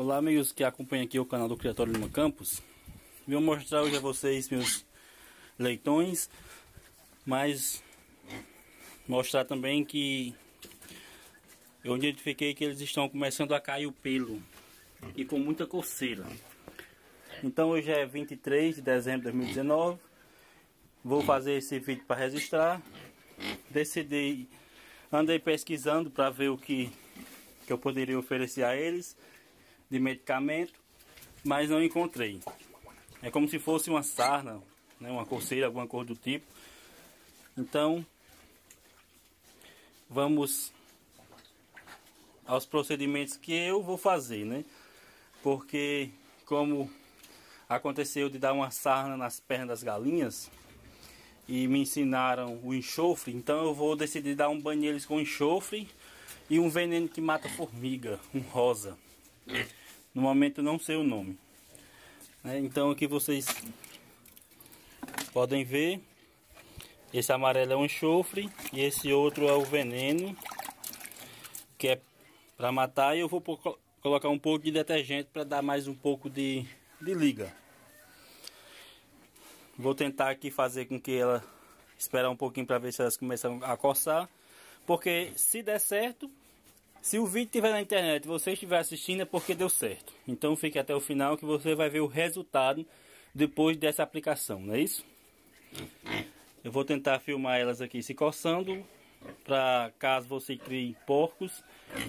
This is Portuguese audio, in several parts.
Olá, amigos que acompanham aqui o canal do Criatório Lima Campos. Vou mostrar hoje a vocês meus leitões, mas mostrar também que eu identifiquei que eles estão começando a cair o pelo e com muita coceira. Então hoje é 23 de dezembro de 2019. Vou fazer esse vídeo para registrar. Decidi, andei pesquisando para ver o que eu poderia oferecer a eles de medicamento, mas não encontrei. É como se fosse uma sarna, né, uma coceira, alguma coisa do tipo. Então vamos aos procedimentos que eu vou fazer, né? Porque como aconteceu de dar uma sarna nas pernas das galinhas e me ensinaram o enxofre, então eu vou decidir dar um banho neles com enxofre e um veneno que mata formiga, um rosa. No momento eu não sei o nome, né? Então aqui vocês podem ver, esse amarelo é o enxofre e esse outro é o veneno, que é para matar, e eu vou colocar um pouco de detergente para dar mais um pouco de liga. Vou tentar aqui fazer com que ela esperar um pouquinho para ver se elas começam a coçar, porque se der certo, se o vídeo estiver na internet e você estiver assistindo, é porque deu certo. Então fique até o final que você vai ver o resultado depois dessa aplicação, não é isso? Eu vou tentar filmar elas aqui se coçando, para caso você crie porcos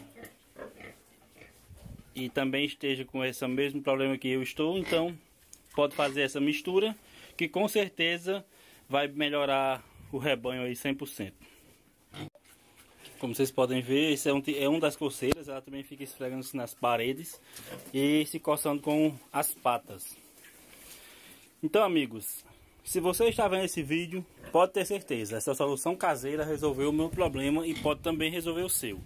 e também esteja com esse mesmo problema que eu estou, então pode fazer essa mistura que com certeza vai melhorar o rebanho aí 100%. Como vocês podem ver, esse é um das coceiras. Ela também fica esfregando-se nas paredes e se coçando com as patas. Então, amigos, se você está vendo esse vídeo, pode ter certeza, essa solução caseira resolveu o meu problema e pode também resolver o seu.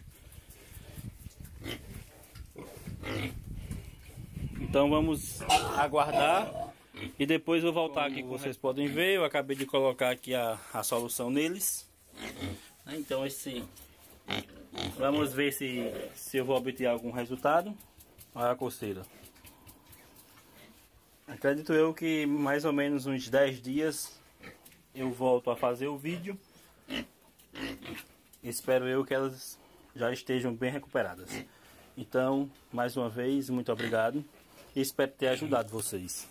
Então vamos aguardar e depois eu voltar aqui, que vocês podem ver. Eu acabei de colocar aqui a solução neles. Então vamos ver se eu vou obter algum resultado. Olha a coceira. Acredito eu que mais ou menos uns 10 dias eu volto a fazer o vídeo. Espero eu que elas já estejam bem recuperadas. Então, mais uma vez, muito obrigado. Espero ter ajudado vocês.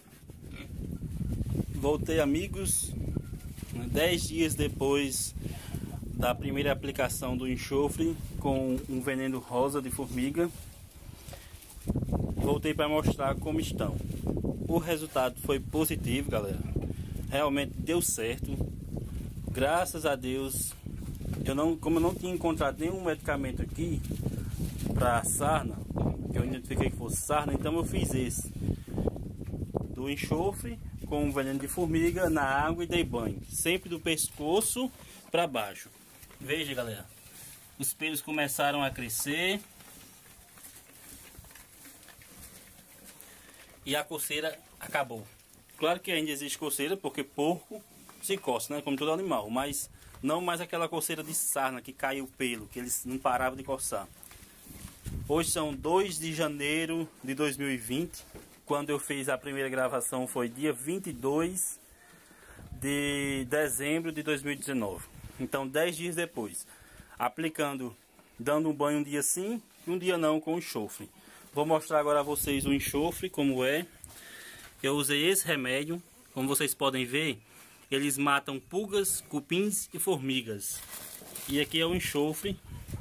Voltei, amigos, 10 dias depois da primeira aplicação do enxofre com um veneno rosa de formiga. Voltei para mostrar como estão. O resultado foi positivo, galera. Realmente deu certo. Graças a Deus. Como eu não tinha encontrado nenhum medicamento aqui para sarna, que eu identifiquei que fosse sarna, então eu fiz esse do enxofre com um veneno de formiga na água e dei banho, sempre do pescoço para baixo. Veja, galera, os pelos começaram a crescer e a coceira acabou. Claro que ainda existe coceira, porque porco se coça, né, como todo animal, mas não mais aquela coceira de sarna que caiu o pelo, que eles não paravam de coçar. Hoje são 2 de janeiro de 2020. Quando eu fiz a primeira gravação foi dia 22 de dezembro de 2019. Então 10 dias depois, aplicando, dando um banho um dia sim e um dia não com enxofre. Vou mostrar agora a vocês o enxofre como é. Eu usei esse remédio, como vocês podem ver, eles matam pulgas, cupins e formigas. E aqui é o enxofre.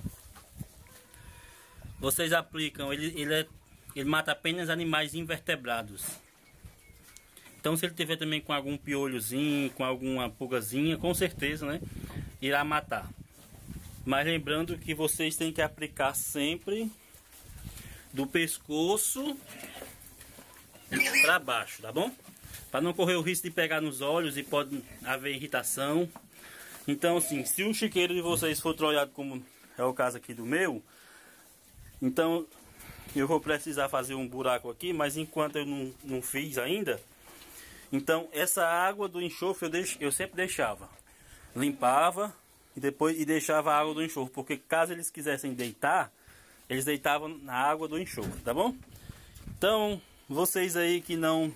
Vocês aplicam, ele mata apenas animais invertebrados. Então se ele tiver também com algum piolhozinho, com alguma pulgazinha, com certeza, né, irá matar. Mas lembrando que vocês têm que aplicar sempre do pescoço para baixo, tá bom? Para não correr o risco de pegar nos olhos e pode haver irritação. Então assim, se o chiqueiro de vocês for trolhado, como é o caso aqui do meu, então eu vou precisar fazer um buraco aqui, mas enquanto eu não fiz ainda, então essa água do enxofre eu sempre deixava, limpava e deixava a água do enxofre, porque caso eles quisessem deitar, eles deitavam na água do enxofre, tá bom? Então, vocês aí que não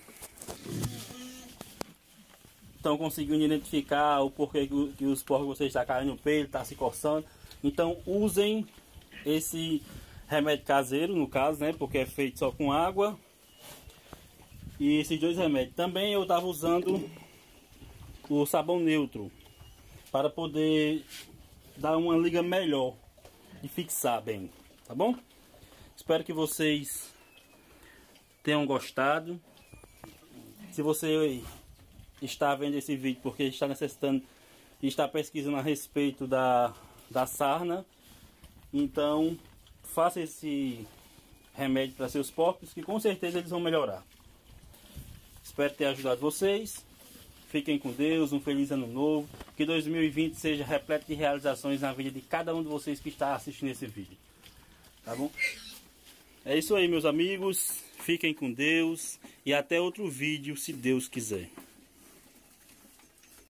estão conseguindo identificar o porquê que os porcos vocês estão caindo no pelo, está se coçando, então usem esse remédio caseiro, no caso, né? Porque é feito só com água. E esses dois remédios. Também eu estava usando o sabão neutro para poder dar uma liga melhor e fixar bem, tá bom? Espero que vocês tenham gostado. Se você está vendo esse vídeo porque está necessitando e está pesquisando a respeito da sarna, então faça esse remédio para seus porcos, que com certeza eles vão melhorar. Espero ter ajudado vocês. Fiquem com Deus, um feliz ano novo. Que 2020 seja repleto de realizações na vida de cada um de vocês que está assistindo esse vídeo. Tá bom? É isso aí, meus amigos. Fiquem com Deus e até outro vídeo, se Deus quiser.